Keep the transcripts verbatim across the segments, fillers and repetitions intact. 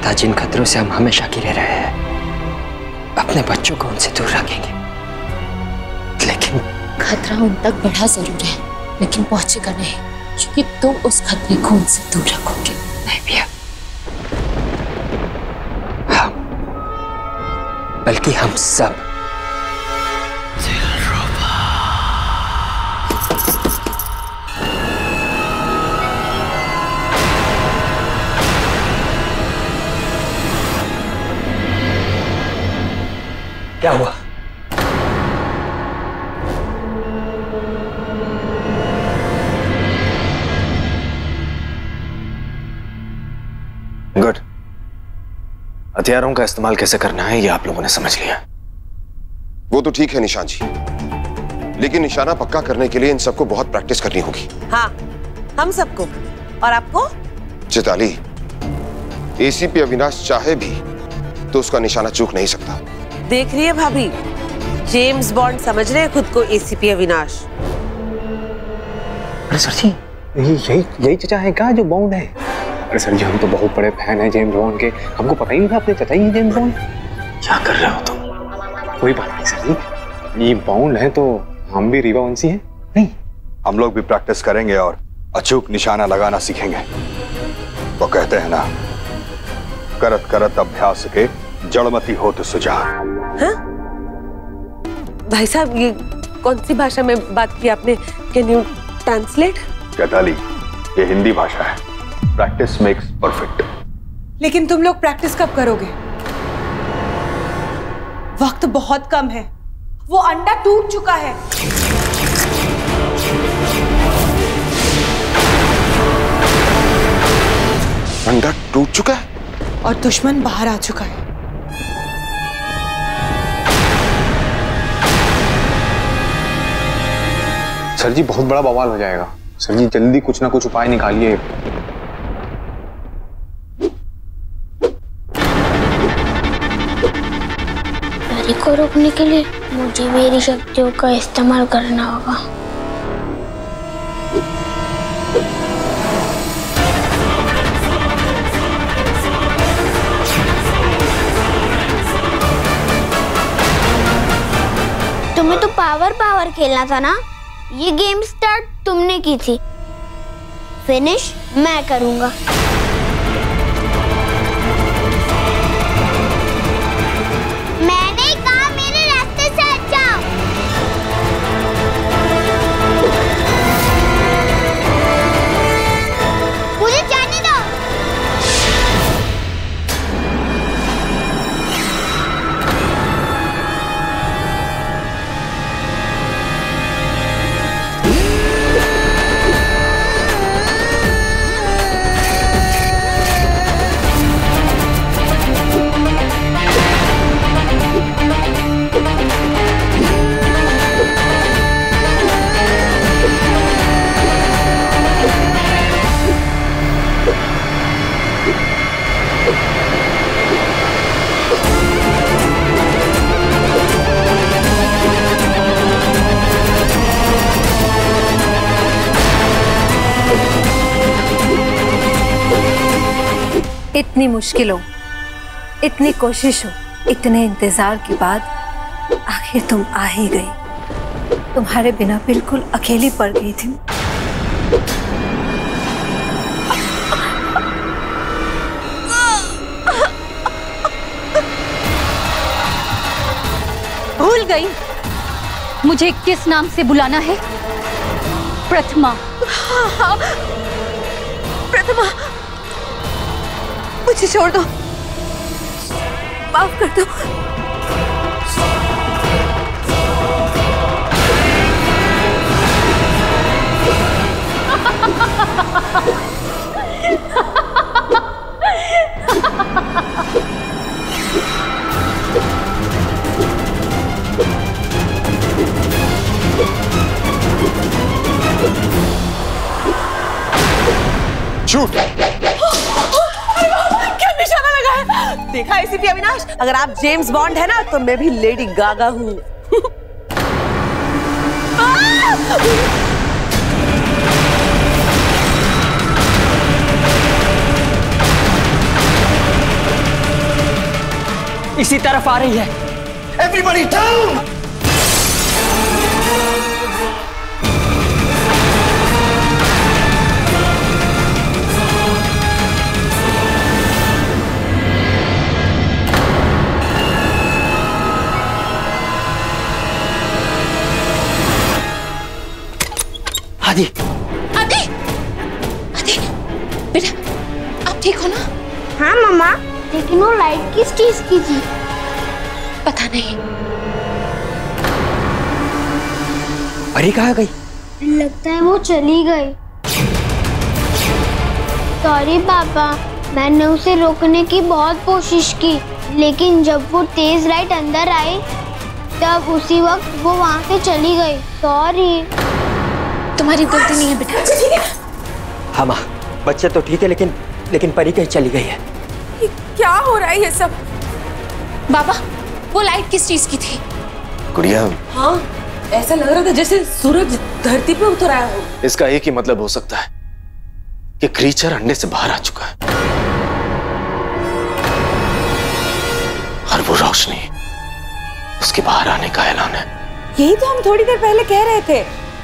पता जिन खतरों से हम हमेशा घिरे रहे हैं, अपने बच्चों को उनसे दूर रखेंगे। लेकिन खतरा उन तक बढ़ा जरूर है, लेकिन पहुंचेगा नहीं, क्योंकि तुम उस खतरे को उनसे दूर रखोगे। नहीं भैया, हम, बल्कि हम सब। क्या हुआ? गुड। हथियारों का इस्तेमाल कैसे करना है ये आप लोगों ने समझ लिया। वो तो ठीक है निशान जी, लेकिन निशाना पक्का करने के लिए इन सबको बहुत प्रैक्टिस करनी होगी। हाँ, हम सबको। और आपको? चिताली, एसीपी अविनाश चाहे भी तो उसका निशाना चूक नहीं सकता। देख रही है भाभी, जेम्स बॉन्ड समझ रहे हैं खुद को एसीपी अविनाश। अरे सर जी, यही यही चचा है क्या जो बॉन्ड है? अरे सर जी, हम तो बहुत बड़े फैन हैं जेम्स बॉन्ड के, हमको पता ही नहीं था अपने चचा ही जेम्स बॉन्ड। क्या कर रहे हो तुम? कोई बात नहीं सर जी, ये बॉन्ड है तो हम भी रीवा वंशी हैं। नहीं, हम लोग भी प्रैक्टिस करेंगे और अचूक निशाना लगाना सीखेंगे। वो कहते हैं ना, करत करत अभ्यास के जड़मती हो तो सुजान। हाँ? भाई साहब, ये कौन सी भाषा में बात की आपने? Can you translate? चैताली, ये हिंदी भाषा है। Practice makes perfect. लेकिन तुम लोग प्रैक्टिस कब करोगे? वक्त बहुत कम है। वो अंडा टूट चुका है। अंडा टूट चुका है और दुश्मन बाहर आ चुका है। सर जी बहुत बड़ा बवाल हो जाएगा। सर जी जल्दी कुछ ना कुछ उपाय निकालिए। को रोकने के लिए मुझे मेरी शक्तियों का इस्तेमाल करना होगा। तुम्हें तो पावर पावर खेलना था ना? ये गेम स्टार्ट तुमने की थी, फिनिश मैं करूंगा। इतनी मुश्किलों, इतनी कोशिशों, इतने इंतजार के बाद आखिर तुम आ ही गई। तुम्हारे बिना बिल्कुल अकेली पड़ गई थी। भूल गई मुझे किस नाम से बुलाना है? प्रथमा। हाँ, प्रथमा, मुझे छोड़ दो, माफ कर दो। शूट। क्या निशाना लगा है? देखा एसीपी अविनाश, अगर आप जेम्स बॉन्ड है ना तो मैं भी लेडी गागा हूँ। इसी तरफ आ रही है। Everybody down. आदि, आदि, आदि, बेटा, आप ठीक हो ना? हाँ मम्मा, लेकिन वो लाइट किस चीज की थी? पता नहीं। परी कहाँ गई? लगता है वो चली गई। सॉरी पापा, मैंने उसे रोकने की बहुत कोशिश की, लेकिन जब वो तेज लाइट अंदर आई, तब उसी वक्त वो वहाँ से चली गई। सॉरी। तुम्हारी गलती नहीं है बेटा। हाँ माँ, बच्चे तो ठीक है, लेकिन लेकिन परी कहीं चली गई है। ये क्या हो रहा है ये सब? बाबा, वो लाइट किस चीज की थी? गुड़िया, हाँ, ऐसा लग रहा था जैसे सूरज धरती पे उतर आया हो। इसका एक ही मतलब हो सकता है कि क्रीचर अंडे से बाहर आ चुका है और वो रोशनी उसके बाहर आने का ऐलान है। यही तो हम थोड़ी देर पहले कह रहे थे।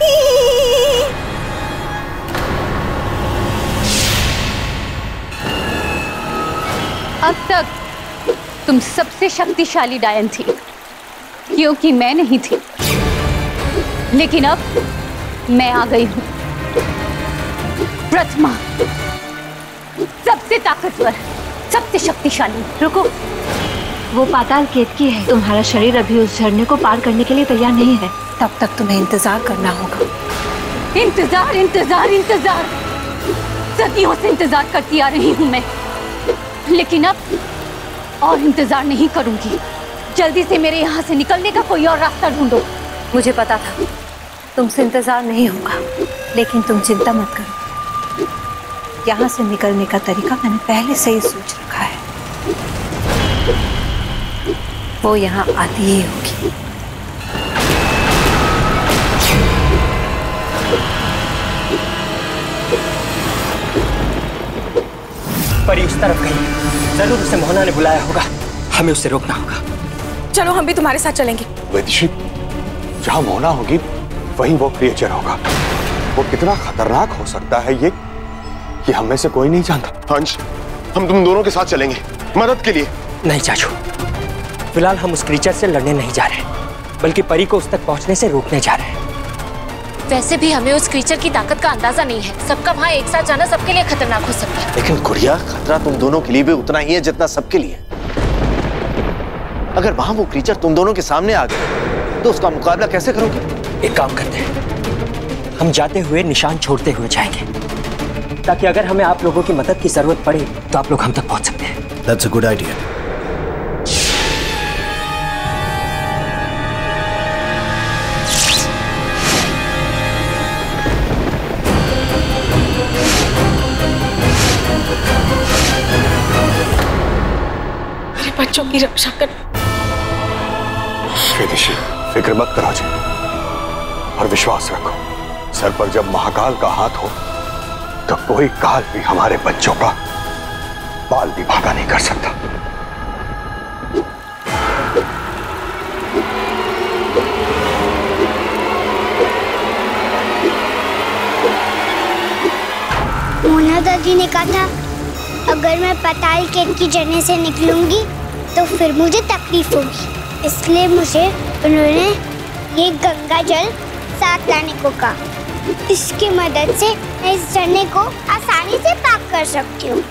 अब तक तुम सबसे शक्तिशाली डायन थी, क्योंकि मैं नहीं थी, लेकिन अब मैं आ गई हूं। प्रथमा, सबसे ताकतवर, सबसे शक्तिशाली। रुको, वो पाताल केतकी है। तुम्हारा शरीर अभी उस झरने को पार करने के लिए तैयार नहीं है। तब तक तुम्हें इंतजार करना होगा। इंतजार, इंतजार, इंतजार। सदियों से इंतजार करती आ रही हूं मैं, लेकिन अब और इंतजार नहीं करूंगी। जल्दी से मेरे यहाँ से निकलने का कोई और रास्ता ढूंढो। मुझे पता था तुमसे इंतजार नहीं होगा, लेकिन तुम चिंता मत करो। यहाँ से निकलने का तरीका मैंने पहले से ही सोच रखा है। वो यहाँ आती ही होगी। परी उस तरफ गई, जरूर उसे मोहना ने बुलाया होगा। हमें उसे रोकना होगा। चलो, हम भी तुम्हारे साथ चलेंगे। वैदिशी, जहां मोहना होगी वहीं वो क्रिएचर होगा। वो कितना खतरनाक हो सकता है ये कि हम में से कोई नहीं जानता। हंस, हम तुम दोनों के साथ चलेंगे मदद के लिए। नहीं चाचू, फिलहाल हम उस क्रीचर से लड़ने नहीं जा रहे, बल्कि परी को उस तक पहुंचने से रोकने जा रहे हैं। वैसे भी हमें उस क्रीचर की ताकत का अंदाजा नहीं है। सबका वहाँ एक साथ जाना सबके लिए खतरनाक हो सकता है। लेकिन गुड़िया, खतरा तुम दोनों के लिए भी उतना ही है जितना सबके लिए। अगर वहां वो क्रीचर तुम दोनों के सामने आ गए तो उसका मुकाबला कैसे करोगे? एक काम करते हैं, हम जाते हुए निशान छोड़ते हुए जाएंगे, ताकि अगर हमें आप लोगों की मदद की जरूरत पड़े तो आप लोग हम तक पहुंच सकते हैं। That's a good idea. मेरे बच्चों की रक्षा कर। वैदिशी, फिक्र मत करो जी, और विश्वास रखो, सर पर जब महाकाल का हाथ हो तो कोई काल भी हमारे बच्चों का बाल भी भागा नहीं कर सकता। मोहना दादी ने कहा था अगर मैं पाताल केत की जर्नी से निकलूंगी तो फिर मुझे तकलीफ होगी, इसलिए मुझे उन्होंने ये गंगा जल साथ लाने को कहा। इसकी मदद से मैं इस झरने को आसानी से पार कर सकती हूँ।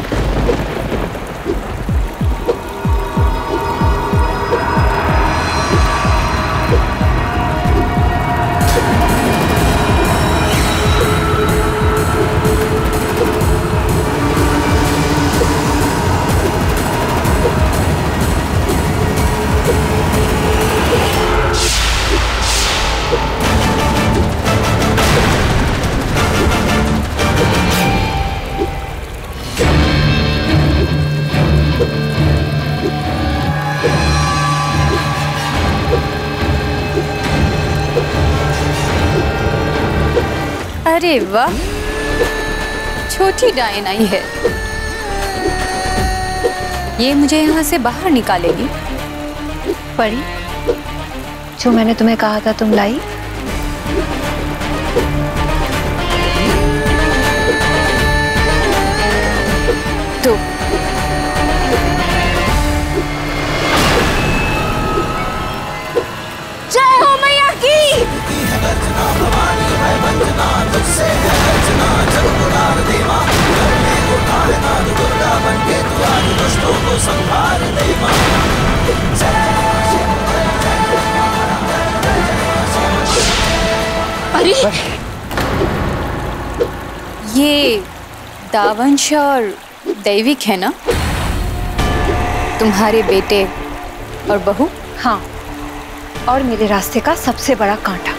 अरे वाह, छोटी डायन आई है। ये मुझे यहाँ से बाहर निकालेगी? परी, जो मैंने तुम्हें कहा था तुम लाई? तो जय हो मैया की। अरे ये दावंश और दैविक है ना, तुम्हारे बेटे और बहू? हाँ, और मेरे रास्ते का सबसे बड़ा कांटा।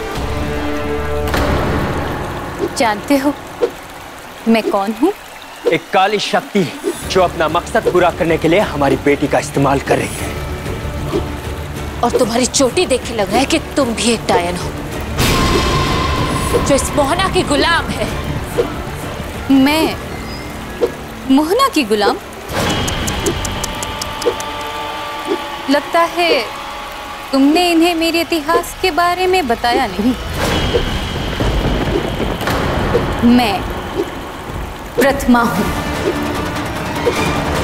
जानते हो मैं कौन हूँ? एक काली शक्ति जो अपना मकसद पूरा करने के लिए हमारी बेटी का इस्तेमाल कर रही है। और तुम्हारी चोटी देख के लग रहा है कि तुम भी एक डायन हो जो इस मोहना की गुलाम है। मैं मोहना की गुलाम? लगता है तुमने इन्हें मेरे इतिहास के बारे में बताया नहीं। मैं प्रथमा हूं।